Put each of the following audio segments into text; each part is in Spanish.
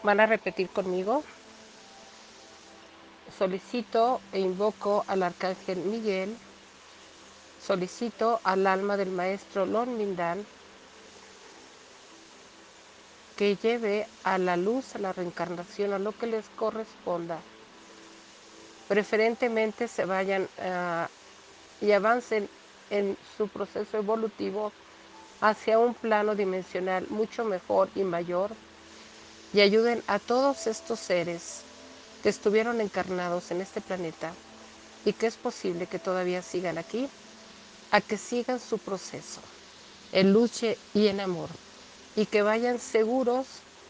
Van a repetir conmigo. Solicito e invoco al Arcángel Miguel. Solicito al alma del maestro Lon Mindan que lleve a la luz, a la reencarnación, a lo que les corresponda. Preferentemente se vayan y avancen en su proceso evolutivo hacia un plano dimensional mucho mejor y mayor, y ayuden a todos estos seres que estuvieron encarnados en este planeta y que es posible que todavía sigan aquí, a que sigan su proceso en luz y en amor, y que vayan seguros,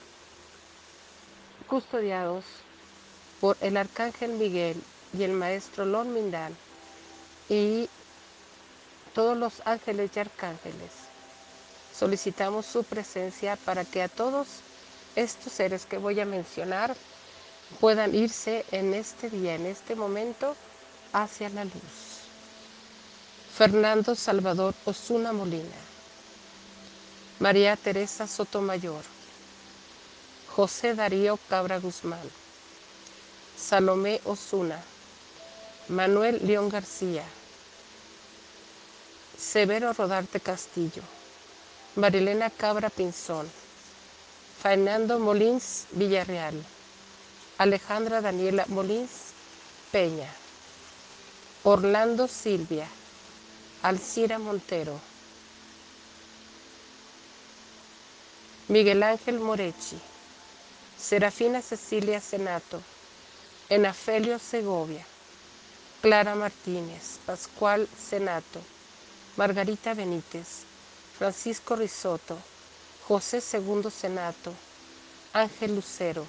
custodiados por el Arcángel Miguel y el Maestro Lon Mindan y todos los ángeles y arcángeles. Solicitamos su presencia para que a todos estos seres que voy a mencionar puedan irse en este día, en este momento, hacia la luz. Fernando Salvador Osuna Molina, María Teresa Sotomayor, José Darío Cabra Guzmán, Salomé Osuna, Manuel León García, Severo Rodarte Castillo, Marilena Cabra Pinzón, Fernando Molins Villarreal, Alejandra Daniela Molins Peña, Orlando Silvia, Alcira Montero, Miguel Ángel Morechi, Serafina Cecilia Senato, Enafelio Segovia, Clara Martínez, Pascual Senato, Margarita Benítez, Francisco Risotto, José Segundo Senato, Ángel Lucero,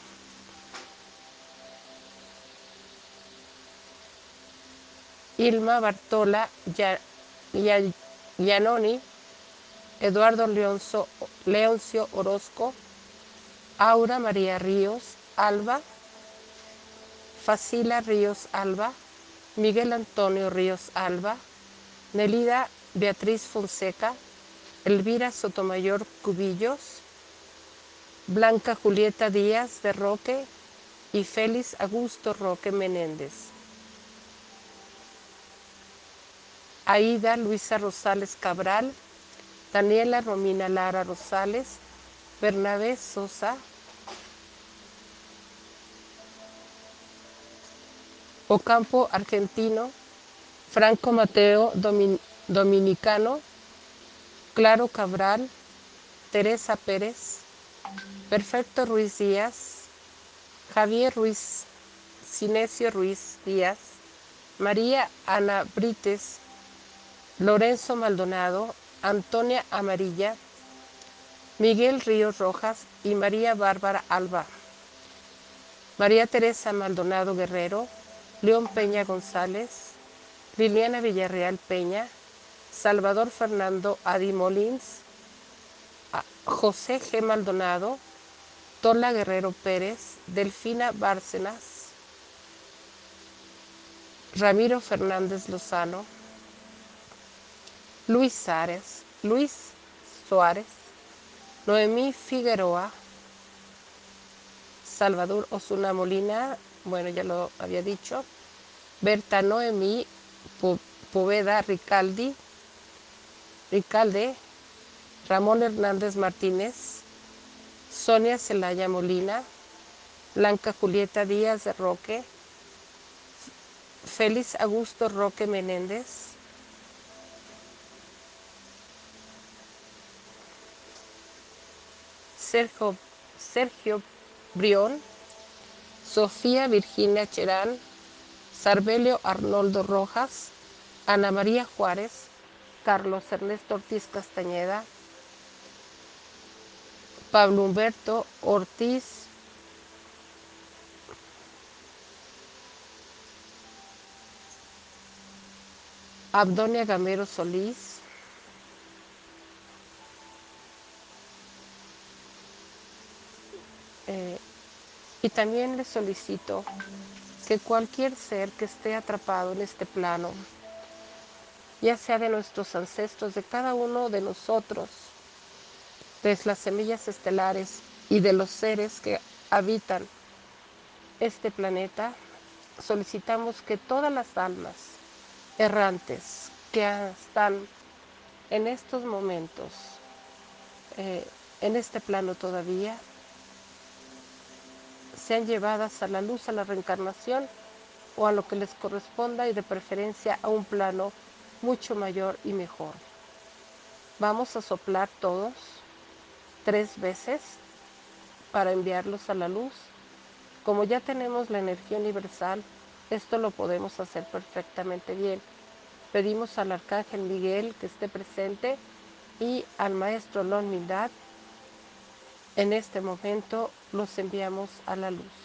Ilma Bartola Giannoni, Eduardo Leoncio Orozco, Aura María Ríos Alba, Facila Ríos Alba, Miguel Antonio Ríos Alba, Nelida Beatriz Fonseca, Elvira Sotomayor Cubillos, Blanca Julieta Díaz de Roque y Félix Augusto Roque Menéndez. Aida Luisa Rosales Cabral, Daniela Romina Lara Rosales, Bernabé Sosa, Ocampo Argentino, Franco Mateo Dominicano, Claro Cabral, Teresa Pérez, Perfecto Ruiz Díaz, Javier Ruiz, Cinesio Ruiz Díaz, María Ana Brites, Lorenzo Maldonado, Antonia Amarilla, Miguel Ríos Rojas y María Bárbara Alba, María Teresa Maldonado Guerrero, León Peña González, Liliana Villarreal Peña, Salvador Fernando Adi Molins, José G. Maldonado, Tola Guerrero Pérez, Delfina Bárcenas, Ramiro Fernández Lozano, Luis Suárez, Noemí Figueroa, Salvador Osuna Molina, bueno, ya lo había dicho, Berta Noemí Poveda Ricalde, Ramón Hernández Martínez, Sonia Celaya Molina, Blanca Julieta Díaz de Roque, Félix Augusto Roque Menéndez, Sergio Brión, Sofía Virginia Cherán, Sarbelio Arnoldo Rojas, Ana María Juárez, Carlos Ernesto Ortiz Castañeda, Pablo Humberto Ortiz, Abdonia Gamero Solís, y también les solicito que cualquier ser que esté atrapado en este plano, ya sea de nuestros ancestros, de cada uno de nosotros, de las semillas estelares y de los seres que habitan este planeta, solicitamos que todas las almas errantes que están en estos momentos, en este plano todavía, sean llevadas a la luz, a la reencarnación o a lo que les corresponda y de preferencia a un plano mucho mayor y mejor. Vamos a soplar todos 3 veces para enviarlos a la luz. Como ya tenemos la energía universal, esto lo podemos hacer perfectamente bien. Pedimos al Arcángel Miguel que esté presente y al Maestro Lon Mindad. En este momento los enviamos a la luz.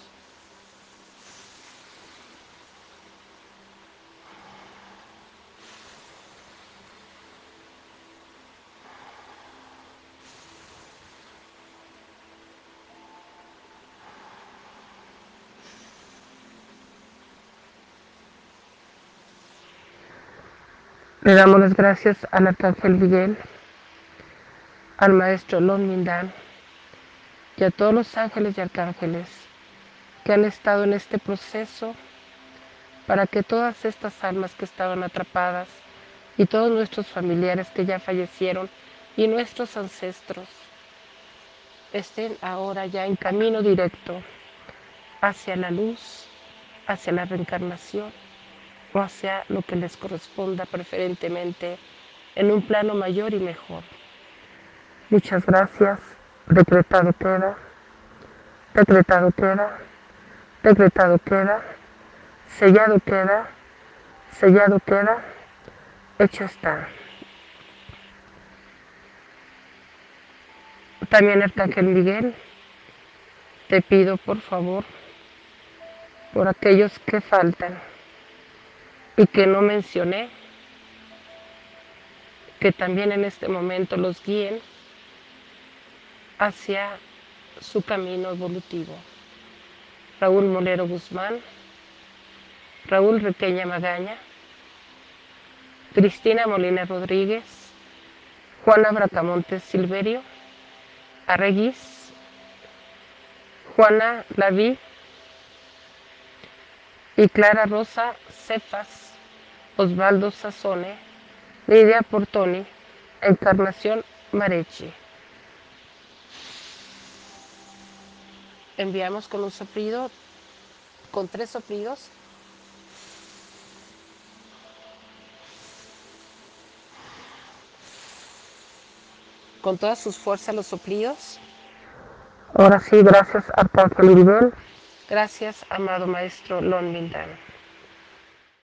Le damos las gracias al Arcángel Miguel, al Maestro Lon Mindad y a todos los ángeles y arcángeles que han estado en este proceso para que todas estas almas que estaban atrapadas y todos nuestros familiares que ya fallecieron y nuestros ancestros estén ahora ya en camino directo hacia la luz, hacia la reencarnación o hacia lo que les corresponda preferentemente en un plano mayor y mejor. Muchas gracias. Decretado queda, decretado queda, decretado queda, sellado queda, sellado queda, hecho está. También Arcángel Miguel, te pido por favor, por aquellos que faltan y que no mencioné, que también en este momento los guíen hacia su camino evolutivo. Raúl Molero Guzmán, Raúl Requeña Magaña, Cristina Molina Rodríguez, Juana Bracamontes Silverio, Arreguis, Juana Laví y Clara Rosa Cephas, Osvaldo Sassone, Lidia Portoni, Encarnación Marechi. Enviamos con un soplido, con 3 soplidos. Con todas sus fuerzas los soplidos. Ahora sí, gracias Arcángel Miguel. Gracias, amado Maestro Lon Mindad.